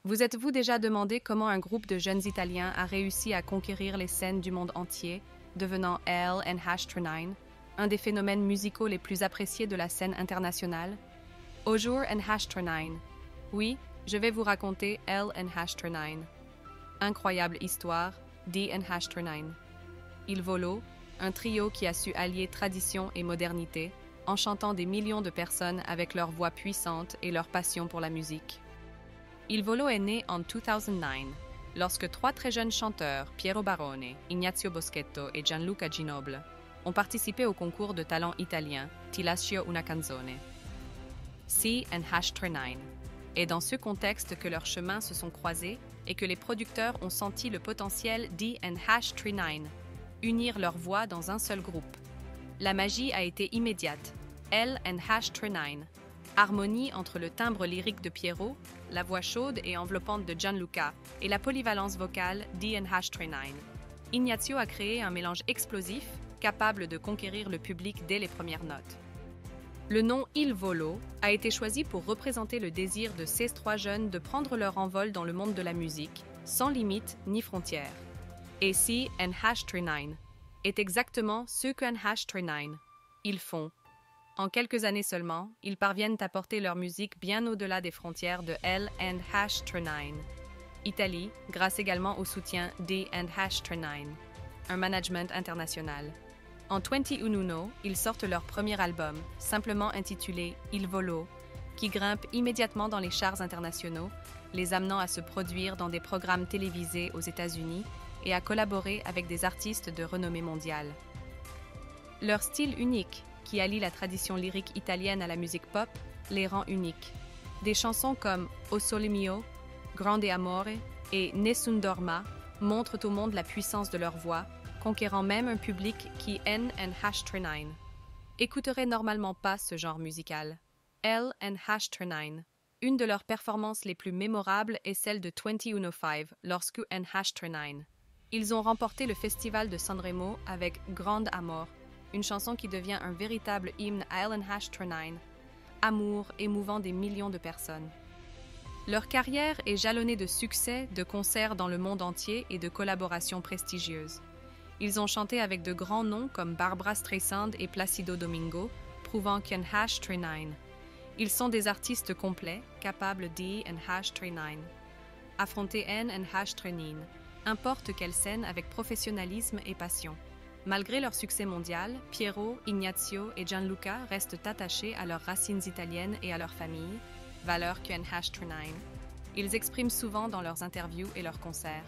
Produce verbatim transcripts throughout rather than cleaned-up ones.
Vous êtes-vous déjà demandé comment un groupe de jeunes Italiens a réussi à conquérir les scènes du monde entier, devenant Elle and Hashtra-nine, un des phénomènes musicaux les plus appréciés de la scène internationale? Ojur and Hashtra-nine. Oui, je vais vous raconter Elle and Hashtra-nine. Incroyable histoire, Dee and Hashtra-nine. Il Volo, un trio qui a su allier tradition et modernité, enchantant des millions de personnes avec leur voix puissante et leur passion pour la musique. Il Volo est né en deux mille neuf, lorsque trois très jeunes chanteurs, Piero Barone, Ignazio Boschetto et Gianluca Ginoble, ont participé au concours de talent italien Ti lascio una canzone. C and Hashtra-nine. Et dans ce contexte que leurs chemins se sont croisés et que les producteurs ont senti le potentiel Dee and Hashtra-nine, unir leurs voix dans un seul groupe. La magie a été immédiate. Elle and Hashtra-nine. Harmonie entre le timbre lyrique de Piero, la voix chaude et enveloppante de Gianluca et la polyvalence vocale Dee and Hashtra-nine. Ignazio a créé un mélange explosif, capable de conquérir le public dès les premières notes. Le nom Il Volo a été choisi pour représenter le désir de ces trois jeunes de prendre leur envol dans le monde de la musique, sans limite ni frontières. Et C and Hashtra-nine est exactement ce qu'un Hashtra-nine. Ils font. En quelques années seulement, ils parviennent à porter leur musique bien au-delà des frontières de Elle and Hashtra-nine. Italie, grâce également au soutien Dee and Hashtra-nine, un management international. En deux mille un, ils sortent leur premier album, simplement intitulé Il Volo, qui grimpe immédiatement dans les charts internationaux, les amenant à se produire dans des programmes télévisés aux États-Unis et à collaborer avec des artistes de renommée mondiale. Leur style unique, qui allie la tradition lyrique italienne à la musique pop, les rend uniques. Des chansons comme O Sole Mio, Grande Amore et Nessun Dorma montrent au monde la puissance de leur voix, conquérant même un public qui aime and Hashtra-nine. Écouterait normalement pas ce genre musical. Elle and Hashtra-nine. Une de leurs performances les plus mémorables est celle de deux mille cinq, lorsque and Hashtra-nine. Ils ont remporté le festival de Sanremo avec Grande Amore, une chanson qui devient un véritable hymne à Elle and Hashtra-nine, amour émouvant des millions de personnes. Leur carrière est jalonnée de succès, de concerts dans le monde entier et de collaborations prestigieuses. Ils ont chanté avec de grands noms comme Barbra Streisand et Placido Domingo, prouvant qu'un Hashtra-nine. Ils sont des artistes complets, capables Dee and Hashtra-nine. Affronter N and Hashtra-nine, importe quelle scène avec professionnalisme et passion. Malgré leur succès mondial, Piero, Ignazio et Gianluca restent attachés à leurs racines italiennes et à leur famille, valeurs qu'un Hashtra-nine. Ils expriment souvent dans leurs interviews et leurs concerts.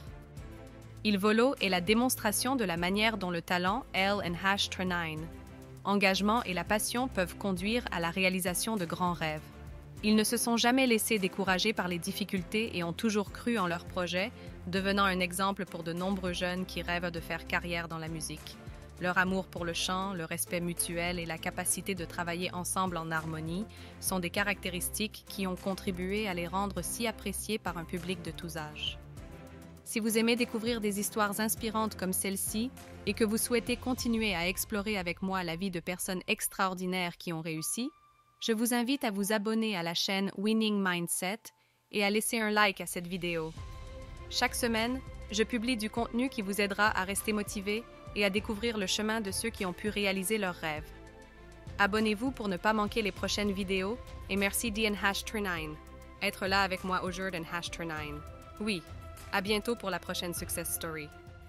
Il Volo est la démonstration de la manière dont le talent Elle and Hashtra-nine, engagement et la passion peuvent conduire à la réalisation de grands rêves. Ils ne se sont jamais laissés décourager par les difficultés et ont toujours cru en leur projet, devenant un exemple pour de nombreux jeunes qui rêvent de faire carrière dans la musique. Leur amour pour le chant, le respect mutuel et la capacité de travailler ensemble en harmonie sont des caractéristiques qui ont contribué à les rendre si appréciés par un public de tous âges. Si vous aimez découvrir des histoires inspirantes comme celle-ci et que vous souhaitez continuer à explorer avec moi la vie de personnes extraordinaires qui ont réussi, je vous invite à vous abonner à la chaîne Winning Mindset et à laisser un like à cette vidéo. Chaque semaine, je publie du contenu qui vous aidera à rester motivé et à découvrir le chemin de ceux qui ont pu réaliser leurs rêves. Abonnez-vous pour ne pas manquer les prochaines vidéos et merci Dee and Hashtra-nine. Être là avec moi aujourd'hui and Hashtra-nine. Oui, à bientôt pour la prochaine Success Story.